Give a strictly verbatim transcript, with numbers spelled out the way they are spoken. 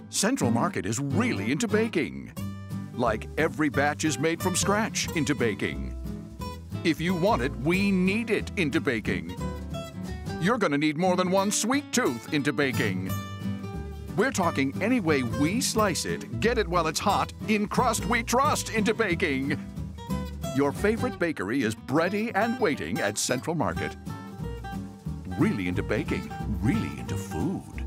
Central Market is really into baking. Like every batch is made from scratch into baking. If you want it, we need it into baking. You're gonna need more than one sweet tooth into baking. We're talking any way we slice it, get it while it's hot, in crust we trust into baking. Your favorite bakery is ready and waiting at Central Market. Really into baking, really into food.